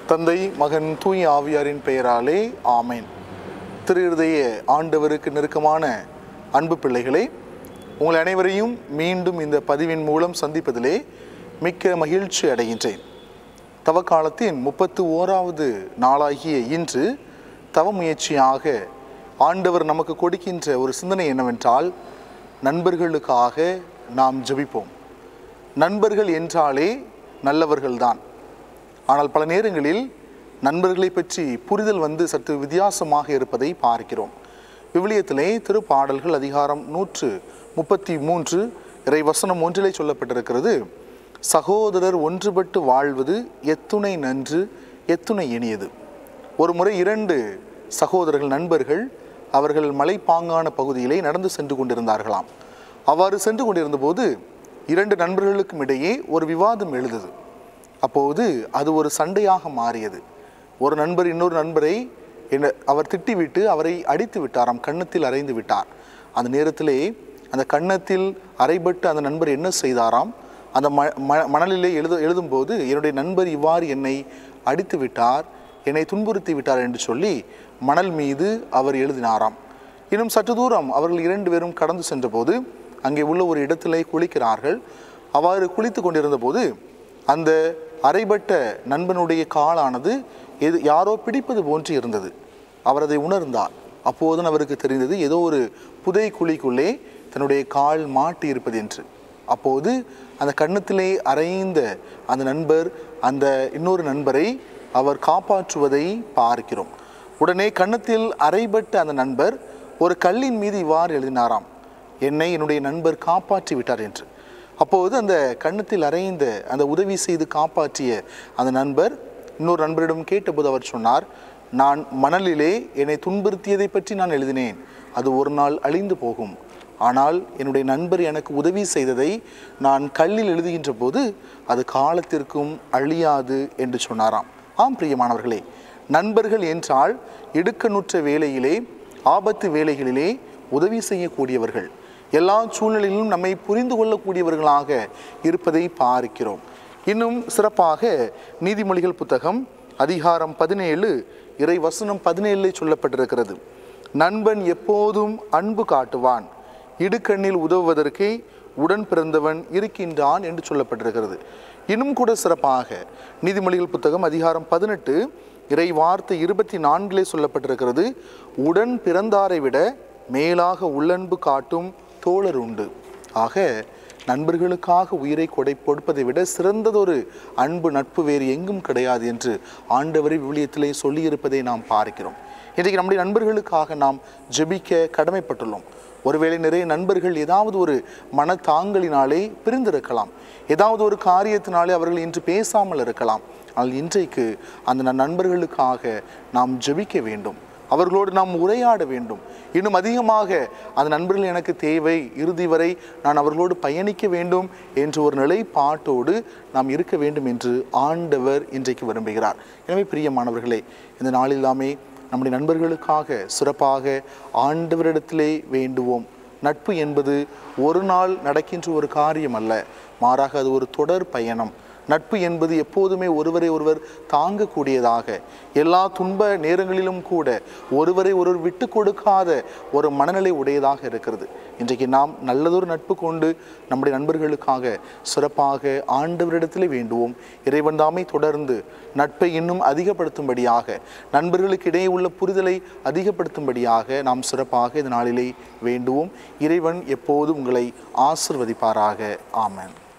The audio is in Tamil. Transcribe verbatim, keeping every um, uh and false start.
தந்தை மகன் தூய் ஆவியாரின் பெயராலே ஆமேன். திரு இருதய ஆண்டவருக்கு நெருக்கமான அன்பு பிள்ளைகளே, உங்கள் அனைவரையும் மீண்டும் இந்த பதிவின் மூலம் சந்திப்பதிலே மிக்க மகிழ்ச்சி அடைகின்றேன். தவக்காலத்தின் முப்பத்து ஓராவது நாளாகிய இன்று தவ முயற்சியாக ஆண்டவர் நமக்கு கொடுக்கின்ற ஒரு சிந்தனை என்னவென்றால், நண்பர்களுக்காக நாம் ஜெபிப்போம். நண்பர்கள் என்றாலே நல்லவர்கள்தான். ஆனால் பல நேரங்களில் நண்பர்களை பற்றி புரிதல் வந்து சற்று வித்தியாசமாக இருப்பதை பார்க்கிறோம். விவிலியத்திலே திருப்பாடல்கள் அதிகாரம் நூற்று முப்பத்தி மூன்று இறை வசனம் ஒன்றிலே சொல்லப்பட்டிருக்கிறது, சகோதரர் ஒன்றுபட்டு வாழ்வது எத்துணை நன்று எத்துணை இனியது. ஒரு முறை இரண்டு சகோதரர்கள் நண்பர்கள் அவர்கள் மலைப்பாங்கான பகுதியிலே நடந்து சென்று கொண்டிருந்தார்களாம். அவ்வாறு சென்று கொண்டிருந்த போது இரண்டு நண்பர்களுக்கும் இடையே ஒரு விவாதம் எழுந்தது. அப்போது அது ஒரு சண்டையாக மாறியது. ஒரு நண்பர் இன்னொரு நண்பரை என்ன அவர் திட்டிவிட்டு அவரை அடித்து விட்டாராம், கன்னத்தில் அறைந்து விட்டார். அந்த நேரத்திலே அந்த கன்னத்தில் அறைபட்டு அந்த நண்பர் என்ன செய்தாராம், அந்த ம மணலிலே எழுத எழுதும்போது என்னுடைய நண்பர் இவ்வாறு என்னை அடித்து விட்டார், என்னை துன்புறுத்தி விட்டார் என்று சொல்லி மணல் மீது அவர் எழுதினாராம். இன்னும் சற்று தூரம் அவர்கள் இரண்டு பேரும் கடந்து சென்றபோது அங்கே உள்ள ஒரு இடத்திலே குளிக்கிறார்கள். அவ்வாறு குளித்து கொண்டிருந்த போது அந்த அறைபட்ட நண்பனுடைய காலானது எது யாரோ பிடிப்பது போன்று இருந்தது. அவர் அதை உணர்ந்தார். அப்போதுதான் அவருக்கு தெரிந்தது ஏதோ ஒரு புதை குழிக்குள்ளே தன்னுடைய கால் மாட்டி இருப்பது என்று. அப்போது அந்த கன்னத்திலே அறைந்த அந்த நண்பர் அந்த இன்னொரு நண்பரை அவர் காப்பாற்றுவதை பார்க்கிறோம். உடனே கன்னத்தில் அறைபட்ட அந்த நண்பர் ஒரு கல்லின் மீது இவ்வாறு எழுதினாராம், என்னை என்னுடைய நண்பர் காப்பாற்றி விட்டார் என்று. அப்போது அந்த கன்னத்தில் அறைந்த அந்த உதவி செய்து காப்பாற்றிய அந்த நண்பர் இன்னொரு நண்பரிடம் கேட்டபோது அவர் சொன்னார், நான் மணலிலே என்னை துன்புறுத்தியதை பற்றி நான் எழுதினேன், அது ஒரு நாள் அழிந்து போகும். ஆனால் என்னுடைய நண்பர் எனக்கு உதவி செய்ததை நான் கல்லில் எழுதுகின்ற போது அது காலத்திற்கும் அழியாது என்று சொன்னாராம். ஆம் பிரியமானவர்களே, நண்பர்கள் என்றால் இடுக்கணுற்ற வேளையிலே ஆபத்து வேளைகளிலே உதவி செய்யக்கூடியவர்கள், எல்லா சூழ்நிலையிலும் நம்மை புரிந்து கொள்ளக்கூடியவர்களாக இருப்பதை பார்க்கிறோம். இன்னும் சிறப்பாக நீதிமொழிகள் புத்தகம் அதிகாரம் பதினேழு இறை வசனம் பதினேழில் சொல்லப்பட்டிருக்கிறது, நண்பன் எப்போதும் அன்பு காட்டுவான், இடுக்கண்ணில் உதவுவதற்கு உடன் பிறந்தவன் இருக்கின்றான் என்று சொல்லப்பட்டிருக்கிறது. இன்னும் கூட சிறப்பாக நீதிமொழிகள் புத்தகம் அதிகாரம் பதினெட்டு இறை வார்த்தை இருபத்தி நான்கிலே சொல்லப்பட்டிருக்கிறது, உடன் பிறந்தாரை விட மேலாக உள்ளன்பு காட்டும் தோழர் உண்டு. ஆக நண்பர்களுக்காக உயிரை கொடை கொடுப்பதை விட சிறந்ததொரு அன்பு நட்பு வேறு எங்கும் கிடையாது என்று ஆண்டவரை விவிலியத்திலே சொல்லியிருப்பதை நாம் பார்க்கிறோம். இன்றைக்கு நம்முடைய நண்பர்களுக்காக நாம் ஜெபிக்க கடமைப்பட்டுள்ளோம். ஒருவேளை நிறைய நண்பர்கள் ஏதாவது ஒரு மனத்தாங்கலினாலே பிரிந்திருக்கலாம், ஏதாவது ஒரு காரியத்தினாலே அவர்கள் இன்று பேசாமல் இருக்கலாம். ஆனால் இன்றைக்கு அந்த நண்பர்களுக்காக நாம் ஜெபிக்க வேண்டும், அவர்களோடு நாம் உரையாட வேண்டும். இன்னும் அதிகமாக அந்த நண்பர்கள் எனக்கு தேவை, இறுதி வரை நான் அவர்களோடு பயணிக்க வேண்டும் என்ற ஒரு நிலைப்பாட்டோடு நாம் இருக்க வேண்டும் என்று ஆண்டவர் இன்றைக்கு விரும்புகிறார். எனவே பிரியமானவர்களே, இந்த நாளிலாமே நம்முடைய நண்பர்களுக்காக சிறப்பாக ஆண்டவரிடத்திலே வேண்டுவோம். நட்பு என்பது ஒரு நாள் நடக்கின்ற ஒரு காரியம் அல்ல, மாறாக அது ஒரு தொடர் பயணம். நட்பு என்பது எப்போதுமே ஒருவரை ஒருவர் தாங்கக்கூடியதாக, எல்லா துன்ப நேரங்களிலும் கூட ஒருவரை ஒருவர் விட்டு கொடுக்காத ஒரு மனநிலை உடையதாக இருக்கிறது. இன்றைக்கு நாம் நல்லதொரு நட்பு கொண்டு நம்முடைய நண்பர்களுக்காக சிறப்பாக ஆண்டவரிடத்திலே வேண்டுவோம். இறைவன் தாமே தொடர்ந்து நட்பை இன்னும் அதிகப்படுத்தும்படியாக, நண்பர்களுக்கு இடையே உள்ள புரிதலை அதிகப்படுத்தும்படியாக நாம் சிறப்பாக இந்த நாளிலே வேண்டுவோம். இறைவன் எப்போதும் உங்களை ஆசிர்வதிப்பாராக. ஆமென்.